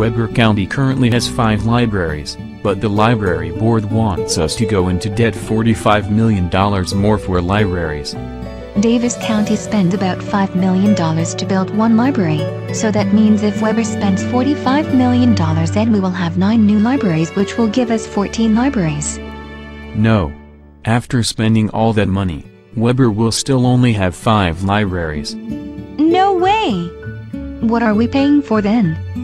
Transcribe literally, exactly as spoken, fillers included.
Weber County currently has five libraries, but the library board wants us to go into debt forty-five million dollars more for libraries. Davis County spends about five million dollars to build one library, so that means if Weber spends forty-five million dollars, then we will have nine new libraries, which will give us fourteen libraries. No. After spending all that money, Weber will still only have five libraries. No way! What are we paying for then?